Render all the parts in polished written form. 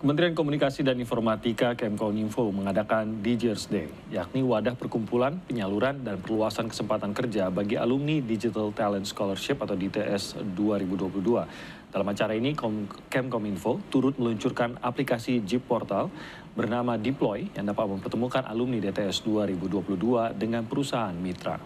Kementerian Komunikasi dan Informatika Kemkominfo mengadakan Digers Day, yakni wadah perkumpulan, penyaluran, dan perluasan kesempatan kerja bagi alumni Digital Talent Scholarship atau DTS 2022. Dalam acara ini, Kemkominfo turut meluncurkan aplikasi JIP Portal bernama Deploy yang dapat mempertemukan alumni DTS 2022 dengan perusahaan mitra.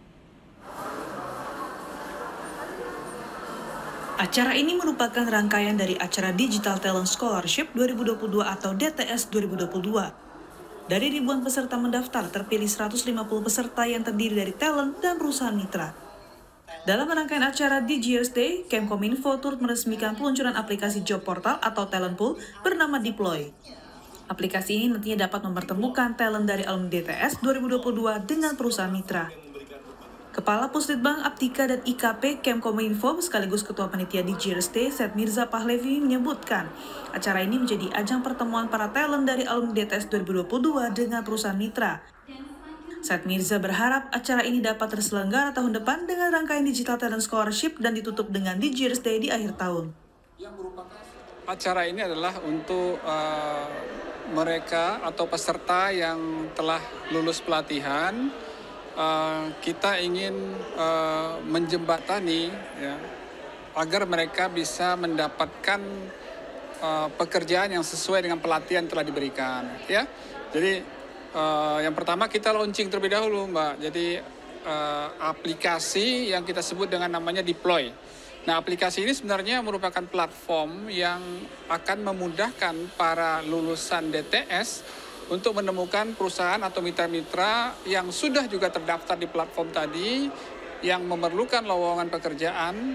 Acara ini merupakan rangkaian dari acara Digital Talent Scholarship 2022 atau DTS 2022. Dari ribuan peserta mendaftar, terpilih 150 peserta yang terdiri dari talent dan perusahaan mitra. Dalam rangkaian acara Digers Day, Kemkominfo turut meresmikan peluncuran aplikasi job portal atau talent pool bernama Deploy. Aplikasi ini nantinya dapat mempertemukan talent dari alumni DTS 2022 dengan perusahaan mitra. Kepala Puslitbang Aptika dan IKP Kemkominfo sekaligus Ketua Panitia Digers Day, Syed Mirza Pahlavi menyebutkan acara ini menjadi ajang pertemuan para talent dari alumni DTS 2022 dengan perusahaan mitra. Syed Mirza berharap acara ini dapat terselenggara tahun depan dengan rangkaian Digital Talent Scholarship dan ditutup dengan Digers Day di akhir tahun. Acara ini adalah untuk mereka atau peserta yang telah lulus pelatihan. Kita ingin menjembatani ya, agar mereka bisa mendapatkan pekerjaan yang sesuai dengan pelatihan yang telah diberikan. Ya, jadi yang pertama kita launching terlebih dahulu, Mbak. Jadi aplikasi yang kita sebut dengan namanya Deploy. Nah, aplikasi ini sebenarnya merupakan platform yang akan memudahkan para lulusan DTS untuk menemukan perusahaan atau mitra-mitra yang sudah juga terdaftar di platform tadi, yang memerlukan lowongan pekerjaan,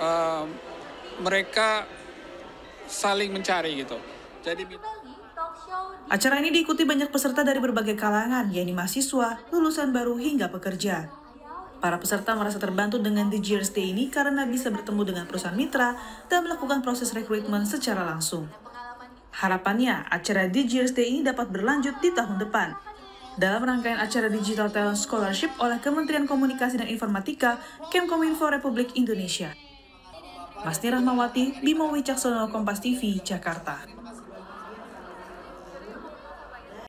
mereka saling mencari gitu. Jadi acara ini diikuti banyak peserta dari berbagai kalangan, yaitu mahasiswa, lulusan baru hingga pekerja. Para peserta merasa terbantu dengan Digers Day ini karena bisa bertemu dengan perusahaan mitra dan melakukan proses rekrutmen secara langsung. Harapannya, acara Digers Day ini dapat berlanjut di tahun depan. Dalam rangkaian acara Digital Talent Scholarship oleh Kementerian Komunikasi dan Informatika, Kemkominfo Republik Indonesia. Masni Rahmawati, Bimo Wicaksono, Kompas TV, Jakarta.